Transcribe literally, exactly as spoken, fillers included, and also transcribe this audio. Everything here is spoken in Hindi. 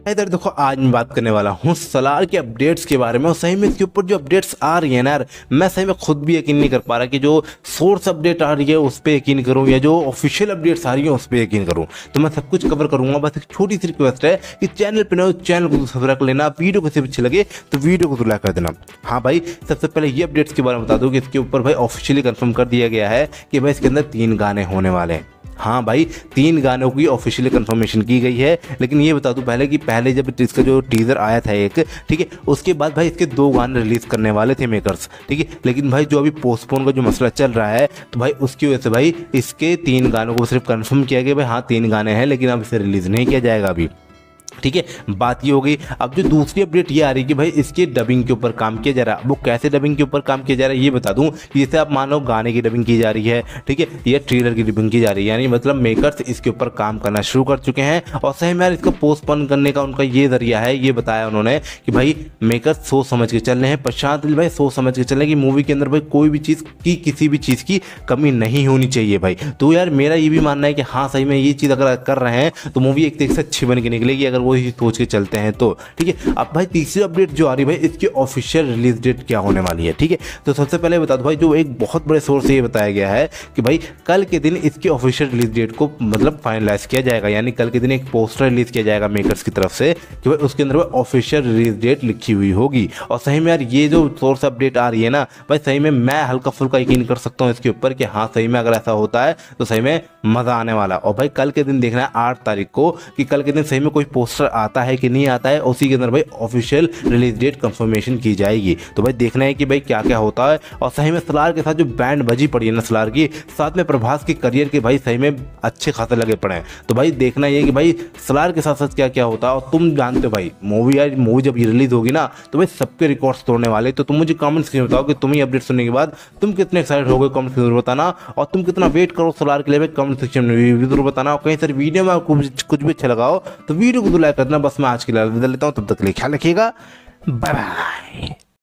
इधर देखो, आज मैं बात करने वाला हूँ सलार के अपडेट्स के बारे में। और सही में इसके ऊपर जो अपडेट्स आ रही है ना यार, मैं सही में खुद भी यकीन नहीं कर पा रहा कि जो सोर्स अपडेट आ रही है उस पर यकीन करूँ या जो ऑफिशियल अपडेट्स आ रही है उस पर यकीन करूँ। तो मैं सब कुछ कवर करूँगा। बस एक छोटी सी रिक्वेस्ट है कि चैनल पर ना चैनल को सब्सक्राइब कर लेना, वीडियो को सिर्फ अच्छी लगे तो वीडियो को तो लाइक कर देना। हाँ भाई, सबसे पहले ये अपडेट्स के बारे में बता दूँ कि इसके ऊपर भाई ऑफिशियली कंफर्म कर दिया गया है कि भाई इसके अंदर तीन गाने होने वाले हैं। हाँ भाई, तीन गानों की ऑफिशियली कंफर्मेशन की गई है। लेकिन ये बता दूं पहले कि पहले जब इसका जो टीजर आया था एक, ठीक है, उसके बाद भाई इसके दो गाने रिलीज करने वाले थे मेकर्स, ठीक है। लेकिन भाई जो अभी पोस्टपोन का जो मसला चल रहा है, तो भाई उसकी वजह से भाई इसके तीन गानों को सिर्फ कंफर्म किया गया भाई हाँ तीन गाने हैं, लेकिन अब इसे रिलीज नहीं किया जाएगा अभी, ठीक है। बात ये हो गई। अब जो दूसरी अपडेट ये आ रही है कि भाई इसके डबिंग के ऊपर काम किया जा रहा है। वो कैसे डबिंग के ऊपर काम किया जा रहा है ये बता दूं कि जैसे आप मान लो गाने की डबिंग की जा रही है, ठीक है, ये ट्रेलर की डबिंग की जा रही है, यानी मतलब मेकर्स इसके ऊपर काम करना शुरू कर चुके हैं। और सही में यार इसका पोस्टपोन करने का उनका ये जरिया है, ये बताया उन्होंने कि भाई मेकर्स सोच समझ के चल रहे हैं, प्रशांत नील भाई सोच समझ के चल रहे हैं कि मूवी के अंदर भाई कोई भी चीज़ की किसी भी चीज़ की कमी नहीं होनी चाहिए भाई। तो यार मेरा ये भी मानना है कि हाँ सही में ये चीज़ अगर कर रहे हैं तो मूवी एक तरीके से अच्छी बन के निकलेगी, अगर वो सोच के चलते हैं तो, ठीक है। अब भाई तीसरी अपडेट जो आ रही है भाई इसकी ऑफिशियल रिलीज डेट क्या होने वाली है, ठीक है। तो सबसे पहले बता दो भाई, जो एक बहुत बड़े सोर्स से ये बताया गया है कि भाई कल के दिन इसकी ऑफिशियल रिलीज डेट को मतलब फाइनलाइज किया जाएगा, यानी कल के दिन एक पोस्टर रिलीज किया जाएगा मेकर्स की तरफ से कि भाई उसके अंदर ऑफिशियल रिलीज डेट लिखी हुई होगी। और सही में यार ये जो सोर्स अपडेट आ रही है ना भाई, सही में मैं हल्का फुल्का यकीन कर सकता हूँ इसके ऊपर कि हाँ सही में अगर ऐसा होता है तो सही में मजा आने वाला। और भाई कल के दिन देखना है आठ तारीख को कि कल के दिन सही में कोई पोस्टर आता है कि नहीं आता है, उसी के अंदर भाई ऑफिशियल रिलीज डेट कंफर्मेशन की जाएगी। तो भाई देखना है कि भाई क्या क्या होता है। और सही में सलार के साथ जो बैंड बजी पड़ी है ना सलार की, साथ में प्रभास के करियर के भाई सही में अच्छे खासे लगे पड़े हैं। तो भाई देखना ये कि भाई सलार के साथ साथ क्या क्या होता है। और तुम जानते हो भाई मूवी यार मूवी जब ये रिलीज होगी ना तो भाई सबके रिकॉर्ड्स तोड़ने वाले। तो तुम मुझे कमेंट्स में बताओ कि तुम ही अपडेट सुनने के बाद तुम कितने एक्साइटेड हो गए, कमेंट्स में जरूर बताना। और तुम कितना वेट करो सलार के लिए कमेंट सेक्शन में भी जरूर बताना। और कहीं सर वीडियो में कुछ कुछ भी अच्छा लगाओ तो वीडियो को तो लाइक करना। बस मैं आज के लिए विदा लेता हूँ, तब तक के लिए ख्याल रखिएगा, बाय बाय।